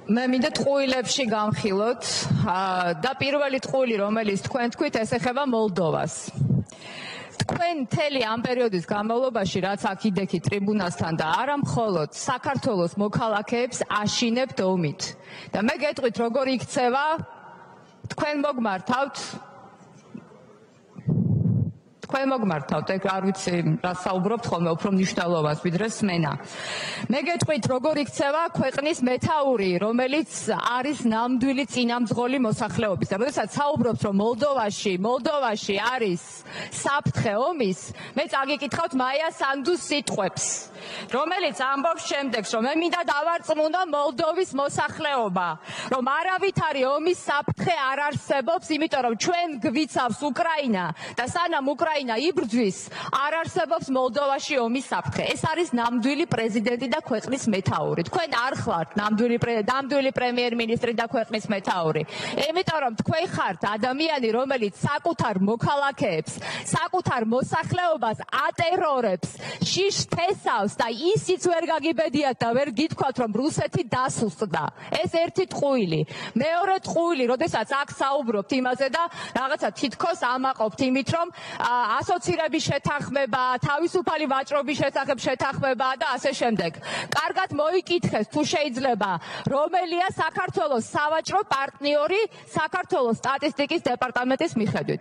მე მინდა ტყუილებში გამხილოთ და პირველი ტყუილი, რომელიც თქვენ თქვით, ეს ეხება მოლდოვას. თქვენ მთელი ამ პერიოდის განმავლობაში, რაც აქ იდექით ტრიბუნასთან და არა მხოლოდ საქართველოს მოქალაქეებს აშინებთ ომით. და მე გეტყვით, როგორ იქცევა, თქვენ მოგმართავთ ეგ არ ვიცი რა საუბრობთ ხოლმე უფრო მნიშვნელოვანს ვიდრე სმენა. მე გეტყვით როგორ იქცევა ქვეყნის მეთაური, რომელიც არის ნამდვილი წინამძღოლი მოსახლეობის. და როდესაც საუბრობთ რომ მოლდოვაში არის საფრთხე ომის, მე წაგიკითხავთ მაია სანდუს სიტყვებს, რომელიც ამბობს შემდეგს, რომ მე მინდა დავარწმუნო მოლდოვის მოსახლეობა, რომ არავითარი ომის საფრთხე არ არსებობს, იმიტომ რომ ჩვენ გვიცავს უკრაინა და სანამ უკრაინა იბრძვის, არ არსებობს მოლდოვაში ომის საფრთხე. ეს არის ნამდვილი პრეზიდენტი და ქვეყნის მეთაური. თქვენ არ ხართ ნამდვილი პრემიერ-მინისტრი და ქვეყნის მეთაური. იმიტომ რომ თქვენ ხართ ადამიანი, რომელიც საკუთარ მოქალაქეებს, საკუთარ მოსახლეობას ატერორებს, შიშ თესავს და ისიც ვერ გაგიბედიათ და ვერ გითქვათ, რომ რუსეთი დასუსტდა. ეს ერთი ტყუილი. მეორე ტყუილი, როდესაც აქ საუბრობთ იმაზე და რაღაცა თითქოს ამაყობთ იმით, რომ ასოცირების შეთანხმება, თავისუფალი ვაჭრობის შესახებ შეთანხმება და ასე შემდეგ. კარგად მოიკითხეს თუ შეიძლება, რომელია საქართველოს სავაჭრო პარტნიორი საქართველოს სტატისტიკის დეპარტამენტის მიხედვით.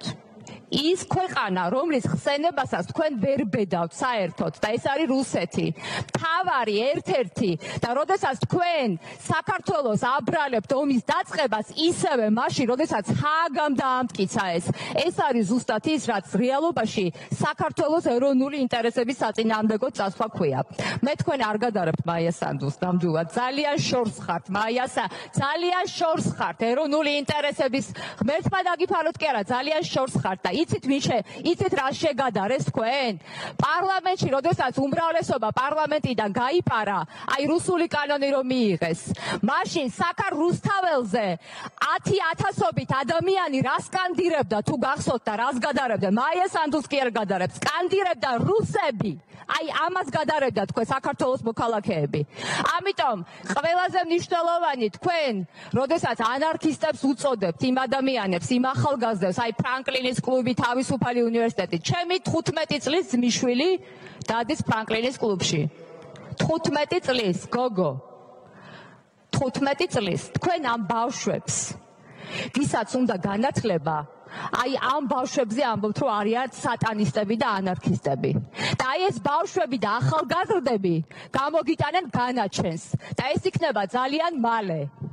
ის ქვეყანა, რომლის ხსენებასაც თქვენ ვერ ბედავთ საერთოდ და ეს არის რუსეთი. მთავარი ერთ-ერთი და როდესაც თქვენ საქართველოს აბრალებთ ომის დაწყებას, ისევე მაშინ, როდესაც ჰააგამ დაამტკიცა ეს არის ზუსტად ის, რაც რეალობაში საქართველოს ეროვნული ინტერესების საწინააღმდეგო წასვლა ქვია. მე თქვენ არ გადარებთ მაია სანდუს, ნამდვილად ძალიან შორს ხართ მაიასა, ძალიან შორს ხართ ეროვნული ინტერესების ღმერთმა დაგიფალოთ კი არა, ძალიან შორს ხართ და იცით რა შეგადარეს თქვენ? პარლამენტში, როდესაც უმრავლესობა პარლამენტიდან გაიპარა, აი რუსული კანონი რომ მიიღეს, მაშინ საკარ რუსთაველზე 10,000-ობით ადამიანი რა სკანდირებდა თუ გახსოვთ და რას გადარებდა? მაია სანდუს კი არ გადარებს, სკანდირებდა რუსები. აი ამას გადარებდა თქვენ საქართველოს მოქალაქეები. ამიტომ ყველაზე მნიშვნელოვანი თქვენ, როდესაც ანარქისტებს უწოდებთ იმ ადამიანებს, იმ ახალგაზრდებს, აი ფრანკლინის კლუბი, თავისუფალი უნივერსიტეტი. ჩემი 15 წლის ძმისშვილი დადის ფრანკლინის კლუბში. 15 წლის, გოგო. 15 წლის. თქვენ ამ ბავშვებს, ვისაც უნდა განათლება, აი ამ ბავშვებზე ამბობთ, რომ არიან სატანისტები და ანარქისტები. და აი ეს ბავშვები და ახალგაზრდები გამოგიტანენ განაჩენს. და ეს იქნება ძალიან მალე.